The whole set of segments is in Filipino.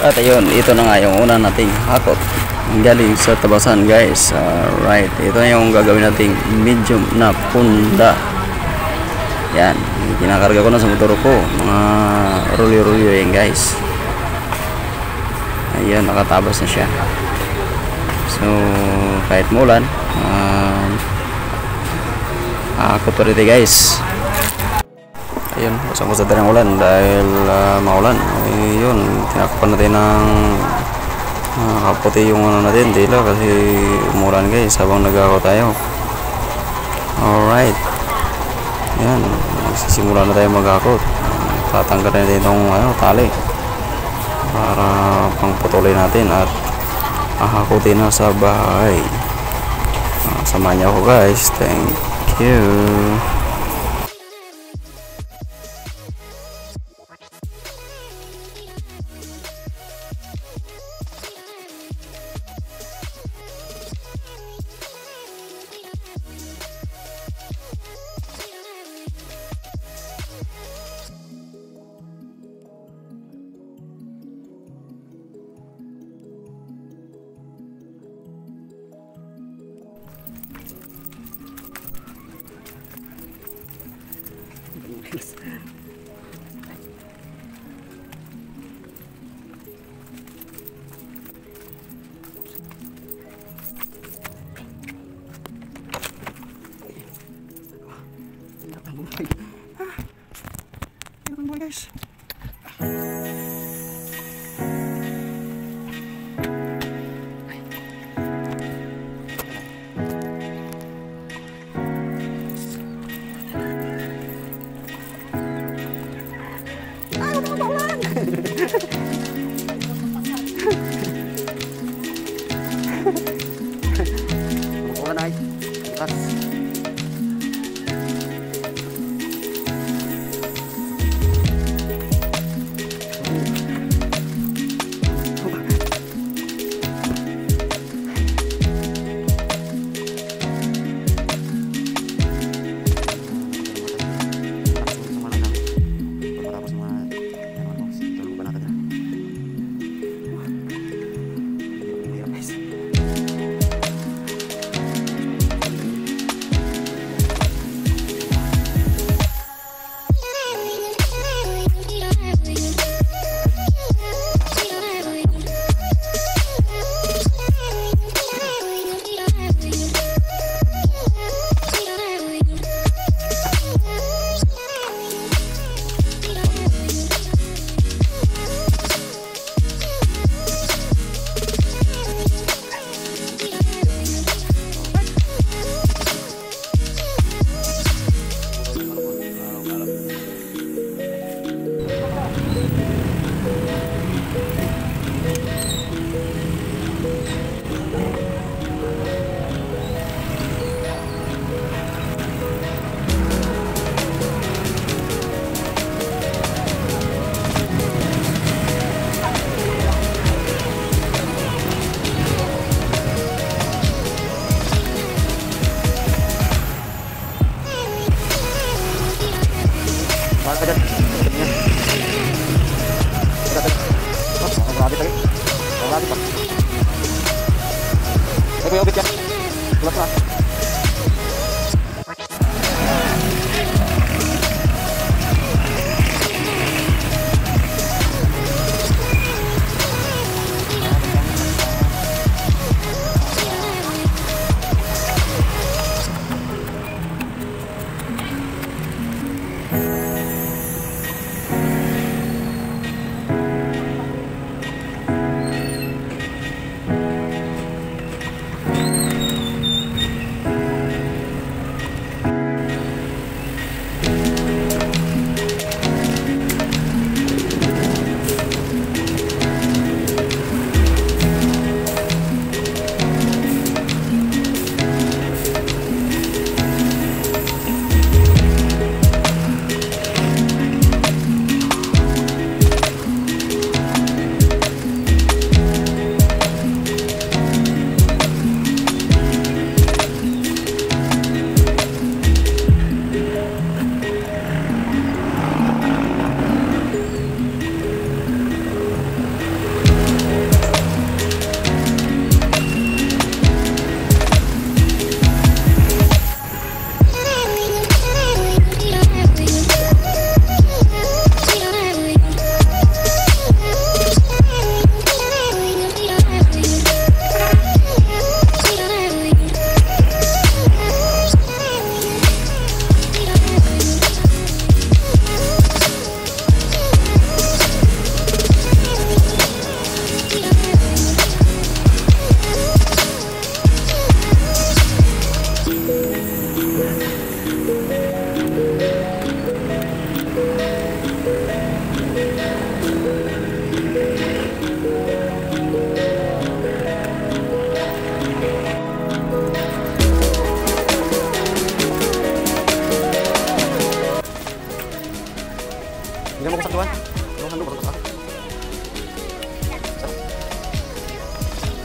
At ayun, ito na nga yung una nating hakot galing sa tabasan, guys. Right, ito na yung gagawin nating medium na punda. Yan, kinakarga ko na sa motor ko, mga rolyo-rolyo yan, guys. Ayun, nakatabas na siya. So kahit maulan, hakot pa rin, guys. Ayun, basang-basa din ang ulan dahil maulan. Ayun, tinakupan natin ng kaputi yung ano natin, dila, kasi umulan, guys, habang nag-ako tayo. Alright, yan, magsisimula na tayo mag-akot. Tatanggal natin itong tali para pangputulin natin at hahakutin na sa bahay. Samahan niyo ako, guys. Thank you. Guys,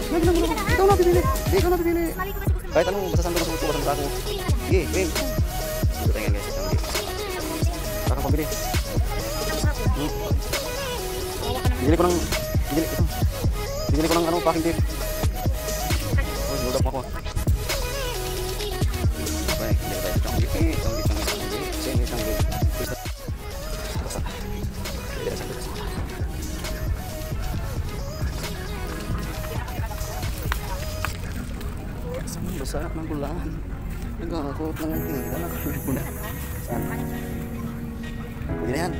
Ikaw na pipili. Ikaw na pipili. Kahit anong basta saan ka masusuko sa ako. Sige, wait. Ito tayo guys. Kakang pambili. Bili ko ng ano, packing tape. Oh, sinulap mo ako. Okay, hindi tayo itong gipit. Basa ng bulan. Nagkakakot ng anak. Saan? Pwede na yan.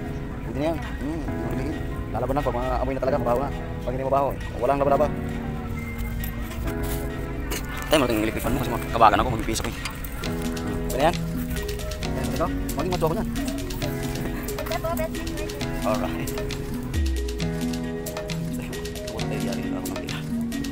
Lalaban na pag mga amoy na talaga, mabaho na. Pag hindi mabaho, walang laba-laba. Tayo malaking electric fan mo kasi kabagan ako, magpipiso ko eh. Pwede yan? Ito, maging matso ako na. Alright. Huwag tayo yari ako ng pila.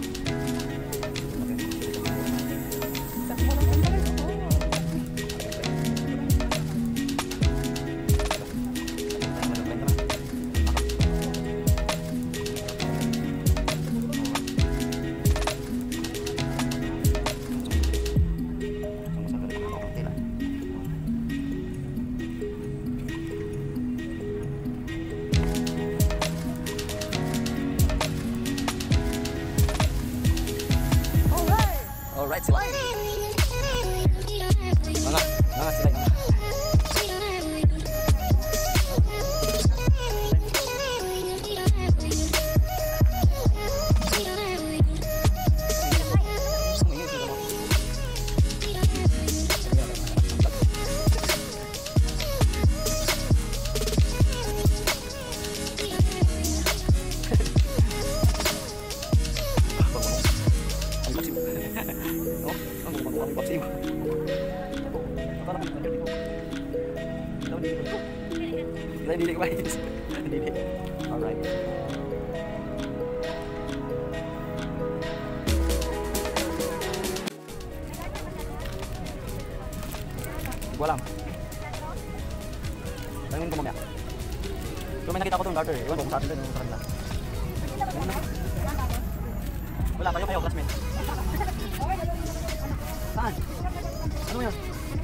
Alright, sila. Mga sila. Dili guys. Dili. Alright. Walang. Tangin ko mamaya. So may nakita ko tong garter. Ewan ko kung sa atin din sa kanila. Wala kayo classmate. Saan? Ano yun?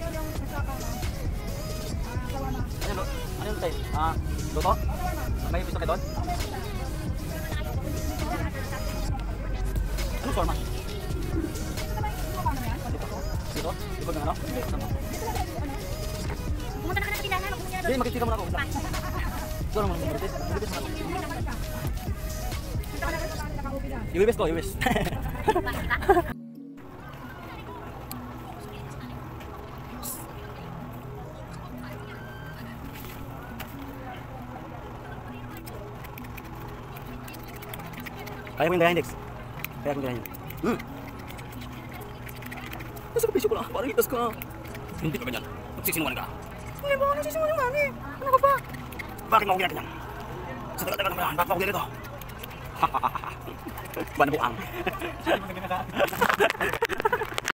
Ano yung tayo? Luto? May pisto kayo doon? Anong forma? Dito? Likod ng ano? Pumunta na ka na sa tindahan. Hindi, makikita mo na ako. Ito naman ang British. I-wibes ko, i-wibes. Kaya mo yung dayan, Dex. Kaya mo yung dayan. Nasa kapisyo ko lang. Parang itas ka. Hindi ka ganyan. Magsisinungan ka. Hindi ba? Nagsisinungan eh. Ano ka ba? Bakit mo ako ginagayan? Sa tagal-tagal naman. Bakit mo ako ginagayan ito? Banabuang.